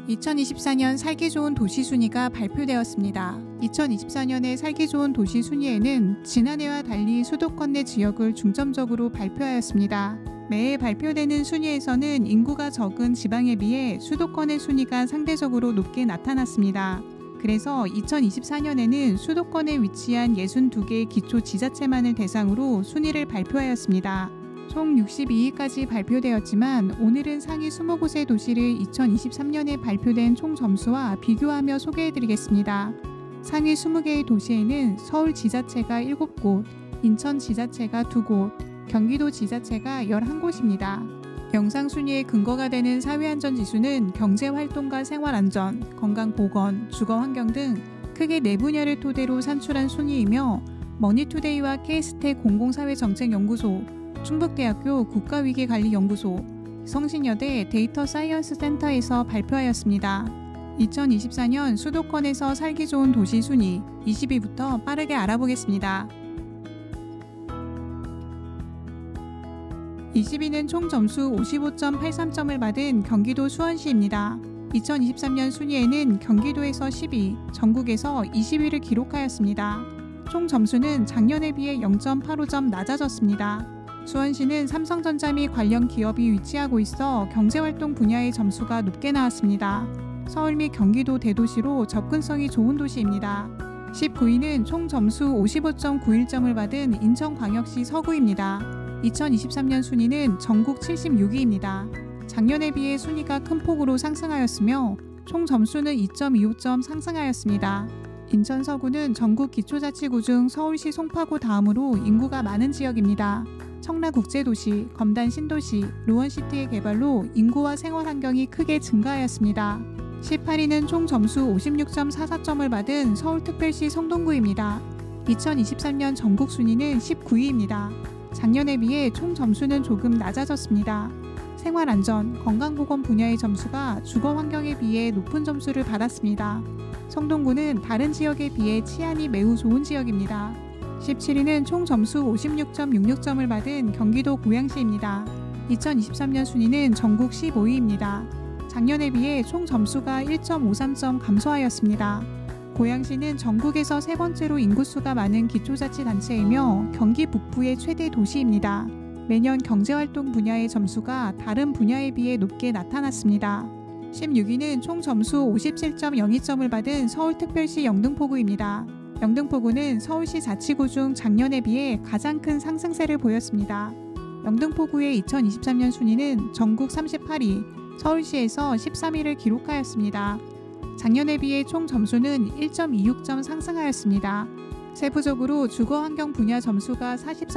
2024년 살기 좋은 도시 순위가 발표되었습니다. 2024년의 살기 좋은 도시 순위에는 지난해와 달리 수도권 내 지역을 중점적으로 발표하였습니다. 매해 발표되는 순위에서는 인구가 적은 지방에 비해 수도권의 순위가 상대적으로 높게 나타났습니다. 그래서 2024년에는 수도권에 위치한 62개의 기초지자체만을 대상으로 순위를 발표하였습니다. 총 62위까지 발표되었지만 오늘은 상위 20곳의 도시를 2023년에 발표된 총 점수와 비교하며 소개해드리겠습니다. 상위 20개의 도시에는 서울 지자체가 7곳, 인천 지자체가 2곳, 경기도 지자체가 11곳입니다. 영상 순위의 근거가 되는 사회안전지수는 경제활동과 생활안전, 건강보건, 주거환경 등 크게 4분야를 토대로 산출한 순위이며 머니투데이와 K스택 공공사회정책연구소, 충북대학교 국가위기관리연구소, 성신여대 데이터 사이언스 센터에서 발표하였습니다. 2024년 수도권에서 살기 좋은 도시 순위 20위부터 빠르게 알아보겠습니다. 20위는 총 점수 55.83점을 받은 경기도 수원시입니다. 2023년 순위에는 경기도에서 10위, 전국에서 20위를 기록하였습니다. 총 점수는 작년에 비해 0.85점 낮아졌습니다. 수원시는 삼성전자 및 관련 기업이 위치하고 있어 경제활동 분야의 점수가 높게 나왔습니다. 서울 및 경기도 대도시로 접근성이 좋은 도시입니다. 19위는 총 점수 55.91점을 받은 인천광역시 서구입니다. 2023년 순위는 전국 76위입니다. 작년에 비해 순위가 큰 폭으로 상승하였으며 총 점수는 2.25점 상승하였습니다. 인천 서구는 전국 기초자치구 중 서울시 송파구 다음으로 인구가 많은 지역입니다. 청라국제도시, 검단 신도시, 루원시티의 개발로 인구와 생활환경이 크게 증가하였습니다. 18위는 총 점수 56.44점을 받은 서울특별시 성동구입니다. 2023년 전국 순위는 19위입니다. 작년에 비해 총 점수는 조금 낮아졌습니다. 생활안전, 건강보건 분야의 점수가 주거환경에 비해 높은 점수를 받았습니다. 성동구는 다른 지역에 비해 치안이 매우 좋은 지역입니다. 17위는 총 점수 56.66점을 받은 경기도 고양시입니다. 2023년 순위는 전국 15위입니다. 작년에 비해 총 점수가 1.53점 감소하였습니다. 고양시는 전국에서 세 번째로 인구수가 많은 기초자치단체이며 경기 북부의 최대 도시입니다. 매년 경제활동 분야의 점수가 다른 분야에 비해 높게 나타났습니다. 16위는 총 점수 57.02점을 받은 서울특별시 영등포구입니다. 영등포구는 서울시 자치구 중 작년에 비해 가장 큰 상승세를 보였습니다. 영등포구의 2023년 순위는 전국 38위, 서울시에서 13위를 기록하였습니다. 작년에 비해 총 점수는 1.26점 상승하였습니다. 세부적으로 주거환경 분야 점수가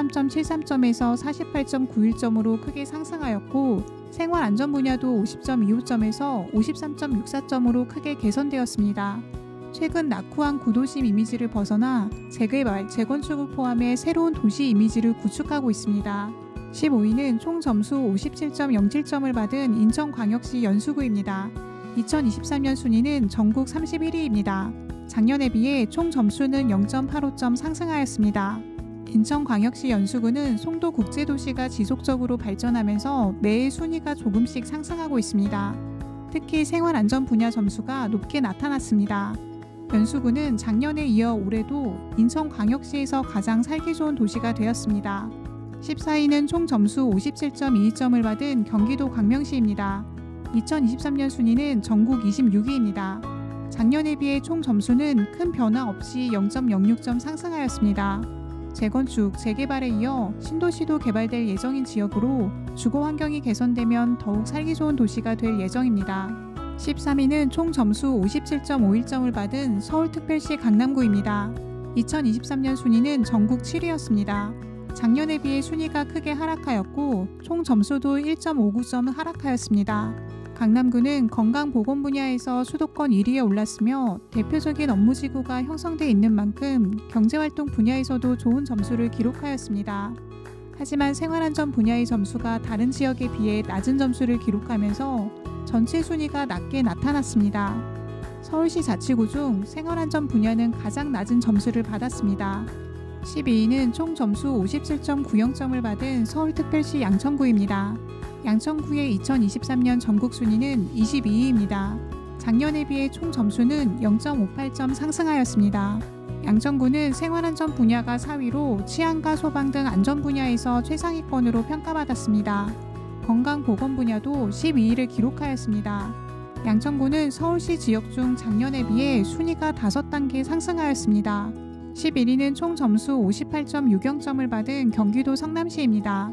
43.73점에서 48.91점으로 크게 상승하였고 생활안전 분야도 50.25점에서 53.64점으로 크게 개선되었습니다. 최근 낙후한 구도심 이미지를 벗어나 재개발, 재건축을 포함해 새로운 도시 이미지를 구축하고 있습니다. 15위는 총 점수 57.07점을 받은 인천광역시 연수구입니다. 2023년 순위는 전국 31위입니다. 작년에 비해 총 점수는 0.85점 상승하였습니다. 인천광역시 연수구는 송도국제도시가 지속적으로 발전하면서 매해 순위가 조금씩 상승하고 있습니다. 특히 생활안전 분야 점수가 높게 나타났습니다. 연수구는 작년에 이어 올해도 인천광역시에서 가장 살기 좋은 도시가 되었습니다. 14위는 총 점수 57.22점을 받은 경기도 광명시입니다. 2023년 순위는 전국 26위입니다. 작년에 비해 총 점수는 큰 변화 없이 0.06점 상승하였습니다. 재건축, 재개발에 이어 신도시도 개발될 예정인 지역으로 주거 환경이 개선되면 더욱 살기 좋은 도시가 될 예정입니다. 13위는 총 점수 57.51점을 받은 서울특별시 강남구입니다. 2023년 순위는 전국 7위였습니다. 작년에 비해 순위가 크게 하락하였고 총 점수도 1.59점 하락하였습니다. 강남구는 건강보건 분야에서 수도권 1위에 올랐으며 대표적인 업무지구가 형성돼 있는 만큼 경제활동 분야에서도 좋은 점수를 기록하였습니다. 하지만 생활안전 분야의 점수가 다른 지역에 비해 낮은 점수를 기록하면서 전체 순위가 낮게 나타났습니다. 서울시 자치구 중 생활안전 분야는 가장 낮은 점수를 받았습니다. 12위는 총 점수 57.90점을 받은 서울특별시 양천구입니다. 양천구의 2023년 전국 순위는 22위입니다. 작년에 비해 총 점수는 0.58점 상승하였습니다. 양천구는 생활안전 분야가 4위로 치안과 소방 등 안전 분야에서 최상위권으로 평가받았습니다. 건강보건 분야도 12위를 기록하였습니다. 양천구는 서울시 지역 중 작년에 비해 순위가 5단계 상승하였습니다. 11위는 총 점수 58.60점을 받은 경기도 성남시입니다.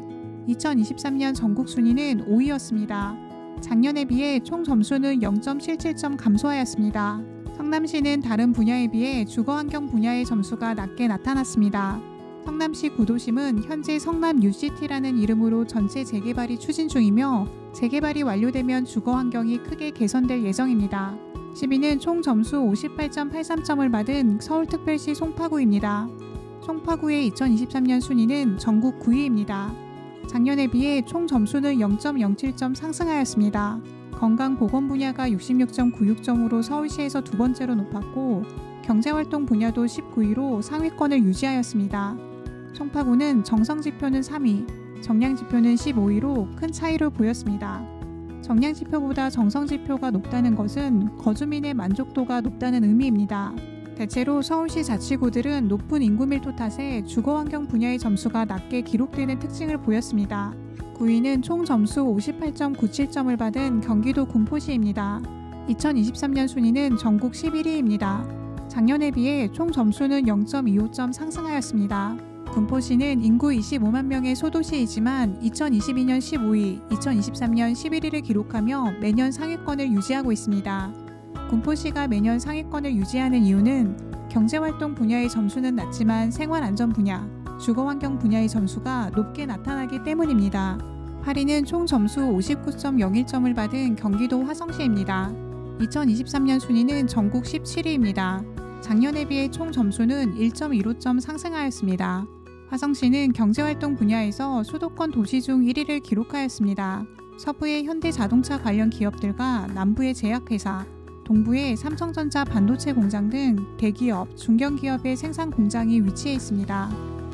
2023년 전국 순위는 5위였습니다. 작년에 비해 총 점수는 0.77점 감소하였습니다. 성남시는 다른 분야에 비해 주거환경 분야의 점수가 낮게 나타났습니다. 성남시 구도심은 현재 성남 뉴시티라는 이름으로 전체 재개발이 추진 중이며 재개발이 완료되면 주거환경이 크게 개선될 예정입니다. 10위는 총 점수 58.83점을 받은 서울특별시 송파구입니다. 송파구의 2023년 순위는 전국 9위입니다. 작년에 비해 총 점수는 0.07점 상승하였습니다. 건강보건 분야가 66.96점으로 서울시에서 두 번째로 높았고 경제활동 분야도 19위로 상위권을 유지하였습니다. 송파구는 정성지표는 3위, 정량지표는 15위로 큰 차이를 보였습니다. 정량지표보다 정성지표가 높다는 것은 거주민의 만족도가 높다는 의미입니다. 대체로 서울시 자치구들은 높은 인구 밀도 탓에 주거환경 분야의 점수가 낮게 기록되는 특징을 보였습니다. 9위는 총 점수 58.97점을 받은 경기도 군포시입니다. 2023년 순위는 전국 11위입니다. 작년에 비해 총 점수는 0.25점 상승하였습니다. 군포시는 인구 25만 명의 소도시이지만 2022년 15위, 2023년 11위를 기록하며 매년 상위권을 유지하고 있습니다. 군포시가 매년 상위권을 유지하는 이유는 경제활동 분야의 점수는 낮지만 생활안전 분야, 주거환경 분야의 점수가 높게 나타나기 때문입니다. 8위는 총 점수 59.01점을 받은 경기도 화성시입니다. 2023년 순위는 전국 17위입니다. 작년에 비해 총 점수는 1.15점 상승하였습니다. 화성시는 경제활동 분야에서 수도권 도시 중 1위를 기록하였습니다. 서부의 현대자동차 관련 기업들과 남부의 제약회사, 동부의 삼성전자 반도체 공장 등 대기업, 중견기업의 생산 공장이 위치해 있습니다.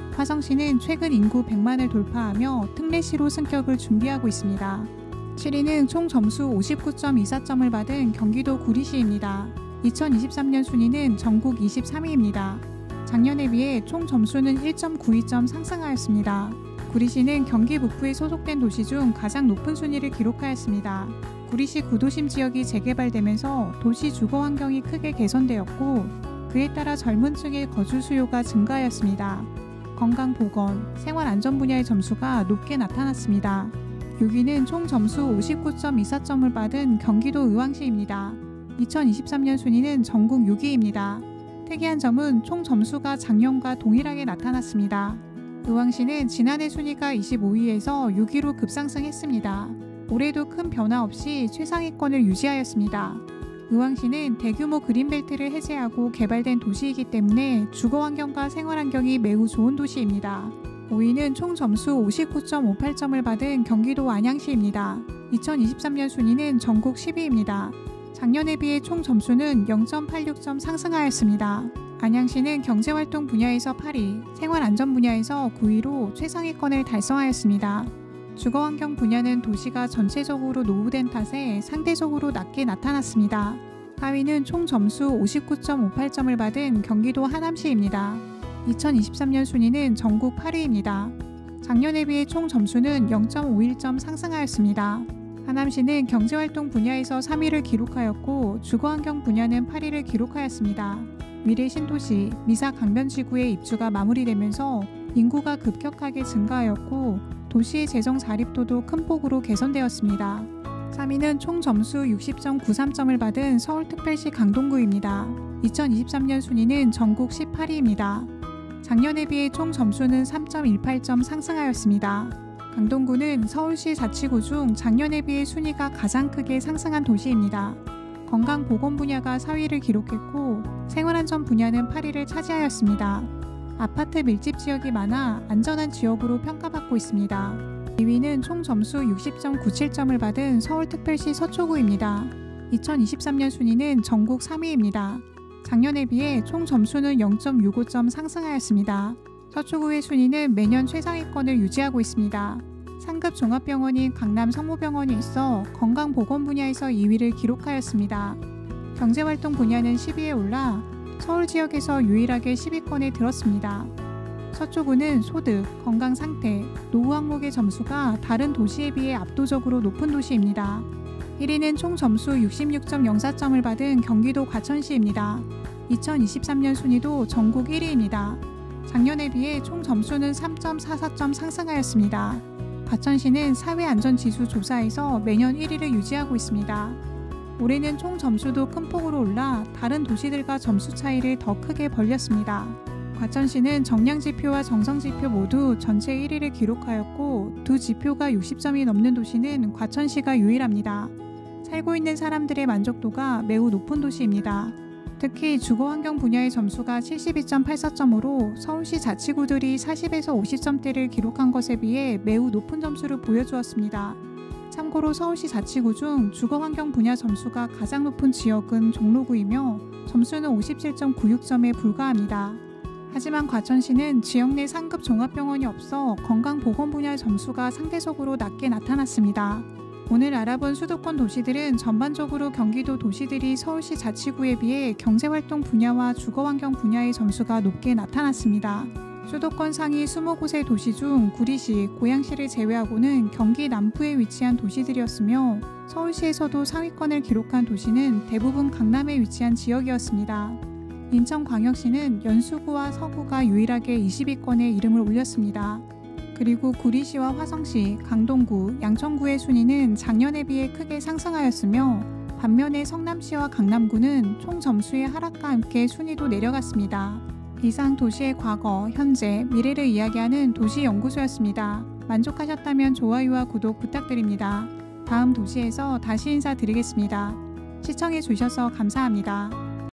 화성시는 최근 인구 100만을 돌파하며 특례시로 승격을 준비하고 있습니다. 7위는 총 점수 59.24점을 받은 경기도 구리시입니다. 2023년 순위는 전국 23위입니다. 작년에 비해 총 점수는 1.92점 상승하였습니다. 구리시는 경기 북부에 소속된 도시 중 가장 높은 순위를 기록하였습니다. 구리시 구도심 지역이 재개발되면서 도시 주거 환경이 크게 개선되었고 그에 따라 젊은 층의 거주 수요가 증가하였습니다. 건강보건, 생활안전 분야의 점수가 높게 나타났습니다. 6위는 총 점수 59.24점을 받은 경기도 의왕시입니다. 2023년 순위는 전국 6위입니다. 특이한 점은 총 점수가 작년과 동일하게 나타났습니다. 의왕시는 지난해 순위가 25위에서 6위로 급상승했습니다. 올해도 큰 변화 없이 최상위권을 유지하였습니다. 의왕시는 대규모 그린벨트를 해제하고 개발된 도시이기 때문에 주거환경과 생활환경이 매우 좋은 도시입니다. 5위는 총 점수 59.58점을 받은 경기도 안양시입니다. 2023년 순위는 전국 10위입니다. 작년에 비해 총 점수는 0.86점 상승하였습니다. 안양시는 경제활동 분야에서 8위, 생활안전 분야에서 9위로 최상위권을 달성하였습니다. 주거환경 분야는 도시가 전체적으로 노후된 탓에 상대적으로 낮게 나타났습니다. 4위는 총 점수 59.58점을 받은 경기도 하남시입니다. 2023년 순위는 전국 8위입니다. 작년에 비해 총 점수는 0.51점 상승하였습니다. 하남시는 경제활동 분야에서 3위를 기록하였고 주거환경 분야는 8위를 기록하였습니다. 미래 신도시 미사 강변지구의 입주가 마무리되면서 인구가 급격하게 증가하였고 도시의 재정 자립도도 큰 폭으로 개선되었습니다. 3위는 총 점수 60.93점을 받은 서울특별시 강동구입니다. 2023년 순위는 전국 18위입니다. 작년에 비해 총 점수는 3.18점 상승하였습니다. 강동구는 서울시 자치구 중 작년에 비해 순위가 가장 크게 상승한 도시입니다. 건강보건 분야가 4위를 기록했고 생활안전 분야는 8위를 차지하였습니다. 아파트 밀집 지역이 많아 안전한 지역으로 평가받고 있습니다. 2위는 총 점수 60.97점을 받은 서울특별시 서초구입니다. 2023년 순위는 전국 3위입니다. 작년에 비해 총 점수는 0.65점 상승하였습니다. 서초구의 순위는 매년 최상위권을 유지하고 있습니다. 상급 종합병원인 강남 성모병원이 있어 건강보건 분야에서 2위를 기록하였습니다. 경제활동 분야는 10위에 올라 서울 지역에서 유일하게 10위권에 들었습니다. 서초구는 소득, 건강 상태, 노후 항목의 점수가 다른 도시에 비해 압도적으로 높은 도시입니다. 1위는 총 점수 66.04점을 받은 경기도 과천시입니다. 2023년 순위도 전국 1위입니다. 작년에 비해 총 점수는 3.44점 상승하였습니다. 과천시는 사회안전지수 조사에서 매년 1위를 유지하고 있습니다. 올해는 총 점수도 큰 폭으로 올라 다른 도시들과 점수 차이를 더 크게 벌렸습니다. 과천시는 정량지표와 정성지표 모두 전체 1위를 기록하였고 두 지표가 60점이 넘는 도시는 과천시가 유일합니다. 살고 있는 사람들의 만족도가 매우 높은 도시입니다. 특히 주거환경 분야의 점수가 72.84점으로 서울시 자치구들이 40에서 50점대를 기록한 것에 비해 매우 높은 점수를 보여주었습니다. 참고로 서울시 자치구 중 주거환경 분야 점수가 가장 높은 지역은 종로구이며 점수는 57.96점에 불과합니다. 하지만 과천시는 지역 내 상급 종합병원이 없어 건강보건 분야 점수가 상대적으로 낮게 나타났습니다. 오늘 알아본 수도권 도시들은 전반적으로 경기도 도시들이 서울시 자치구에 비해 경제활동 분야와 주거환경 분야의 점수가 높게 나타났습니다. 수도권 상위 20곳의 도시 중 구리시, 고양시를 제외하고는 경기 남부에 위치한 도시들이었으며 서울시에서도 상위권을 기록한 도시는 대부분 강남에 위치한 지역이었습니다. 인천광역시는 연수구와 서구가 유일하게 20위권에 이름을 올렸습니다. 그리고 구리시와 화성시, 강동구, 양천구의 순위는 작년에 비해 크게 상승하였으며 반면에 성남시와 강남구는 총 점수의 하락과 함께 순위도 내려갔습니다. 이상 도시의 과거, 현재, 미래를 이야기하는 도시연구소였습니다. 만족하셨다면 좋아요와 구독 부탁드립니다. 다음 도시에서 다시 인사드리겠습니다. 시청해 주셔서 감사합니다.